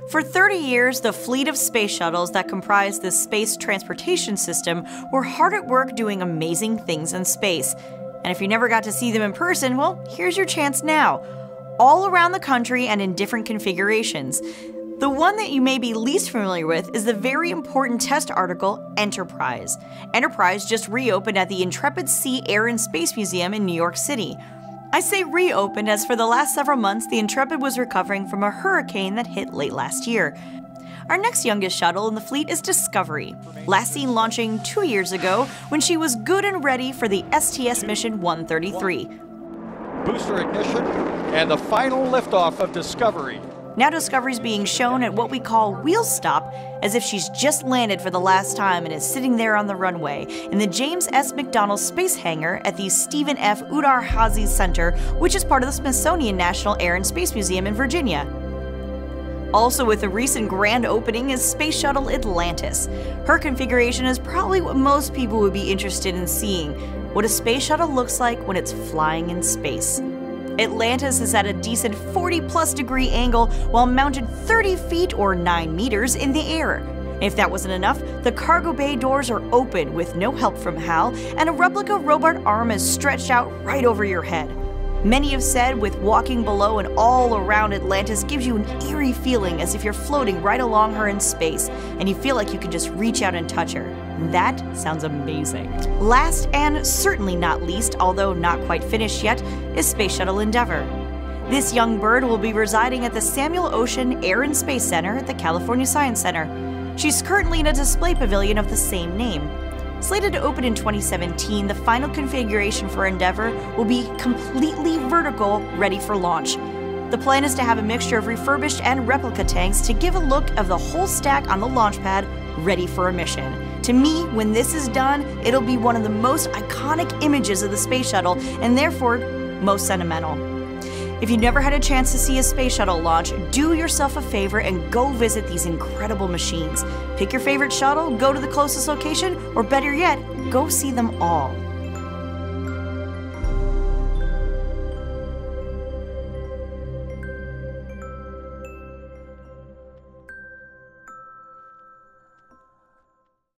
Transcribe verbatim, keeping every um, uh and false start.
For thirty years, the fleet of space shuttles that comprise the space transportation system were hard at work doing amazing things in space. And if you never got to see them in person, well, here's your chance now. All around the country and in different configurations. The one that you may be least familiar with is the very important test article, Enterprise. Enterprise just reopened at the Intrepid Sea Air and Space Museum in New York City. I say reopened as for the last several months, the Intrepid was recovering from a hurricane that hit late last year. Our next youngest shuttle in the fleet is Discovery, last seen launching two years ago when she was good and ready for the S T S mission one thirty-three. Booster ignition and the final liftoff of Discovery. Now Discovery's being shown at what we call wheel stop, as if she's just landed for the last time and is sitting there on the runway in the James S. McDonnell Space Hangar at the Stephen F. Udvar-Hazy Center, which is part of the Smithsonian National Air and Space Museum in Virginia. Also with a recent grand opening is Space Shuttle Atlantis. Her configuration is probably what most people would be interested in seeing, what a space shuttle looks like when it's flying in space. Atlantis is at a decent forty plus degree angle while mounted thirty feet or nine meters in the air. If that wasn't enough, the cargo bay doors are open with no help from Hal, and a replica robot arm is stretched out right over your head. Many have said with walking below and all around Atlantis gives you an eerie feeling as if you're floating right along her in space, and you feel like you can just reach out and touch her. That sounds amazing. Last and certainly not least, although not quite finished yet, is Space Shuttle Endeavour. This young bird will be residing at the Samuel Oschin Air and Space Center at the California Science Center. She's currently in a display pavilion of the same name. Slated to open in twenty seventeen, the final configuration for Endeavour will be completely vertical, ready for launch. The plan is to have a mixture of refurbished and replica tanks to give a look of the whole stack on the launch pad, ready for a mission. To me, when this is done, it'll be one of the most iconic images of the space shuttle, and therefore, most sentimental. If you've never had a chance to see a space shuttle launch, do yourself a favor and go visit these incredible machines. Pick your favorite shuttle, go to the closest location, or better yet, go see them all.